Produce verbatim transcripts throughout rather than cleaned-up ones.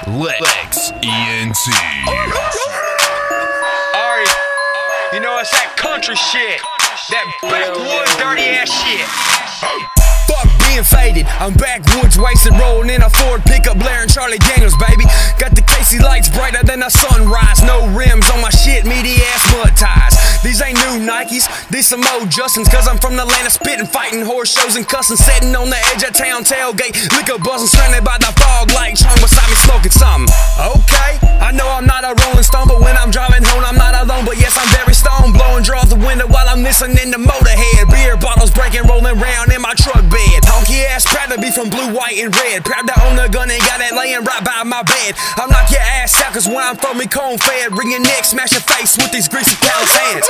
Lex E N T. Alright, you know it's that country shit, that backwoods dirty ass shit. Fuck being faded, I'm backwoods wasted, rolling in a Ford pickup, blaring Charlie Daniels, baby. Got the Casey lights brighter than the sunrise. No rims on my shit, meaty ass mud ties. These ain't new Nikes, these some old Justins, cause I'm from the land of spitting, fighting horse shows and cussing, sitting on the edge of town tailgate, liquor buzzing, surrounded by the fog like Chong beside me smoking something. Okay, I know I'm not a rolling stone, but when I'm driving home I'm not alone, but yes I'm very stoned, blowing draw out the window while I'm listening to Motorhead. Beer bottles breaking, rolling round in my truck bed. Honky ass proud to be from blue, white, and red, proud to own a gun and got it laying right by my bed. I'll knock your ass out cause where I'm from we cone fed, ring your neck, smash your face with these greasy cow's hands.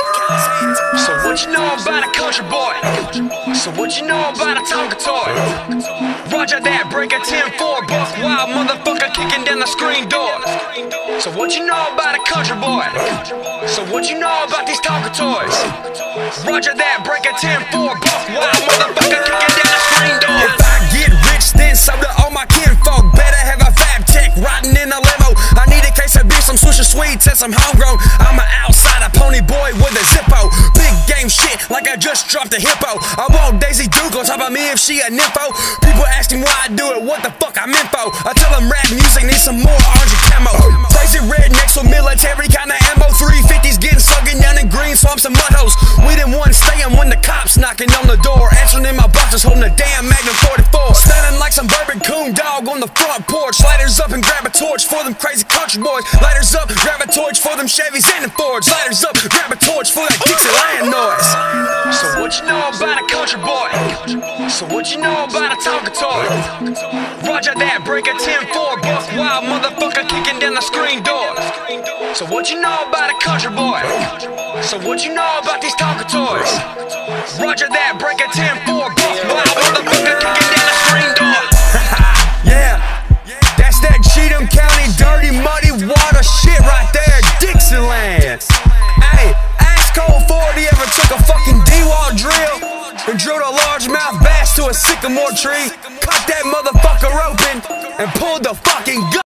So what you know about a country boy? So what you know about a Tonka toy? Roger that, break a ten four, buck wild motherfucker kicking down the screen door. So what you know about a country boy? So what you know about these Tonka toys? Roger that, break a ten four, buck wild motherfucker kicking down the screen door. If I get rich then so do all my kinfolk, better have a fab tech riding in a limo. I need a case of beer, some Swisher Sweets and some homegrown. I'm an outsider pony boy with a Zippo, big game shit like I just dropped a hippo. I want Daisy Duke on top of me if she a nympho. People asking why I do it, what the fuck I'm info. I tell them rap music needs some more orange and camo. Crazy rednecks with military kind of ammo. three fifties getting sucking down in green swamps and mud holes. We didn't want to stay in when the cops knocking on the door, answering in my boxes holding a damn Magnum forty-four. Smelling like some bourbon coon dog on the front porch. Lighters up and grab a torch for them crazy country boys. Lighters up, grab a torch for them Chevys and the Fords. Lighters up, grab a torch for that Dixieland noise. So what you know about a country boy? So what you know about a Tonka toy? Roger that, break a ten four, buck wild motherfucker kicking down the screen door. So what you know about a country boy? So what you know about these Tonka toys? Roger that, break a ten four, buck wild motherfucker kicking down the screen door. Yeah, that's that Cheatham County dirty muddy water shit right there, Dixieland. Hey, ask Cole Ford he ever took a fucking D-Wall drill and drilled a largemouth bass to a sycamore tree, cut that motherfucker open and pulled the fucking gun.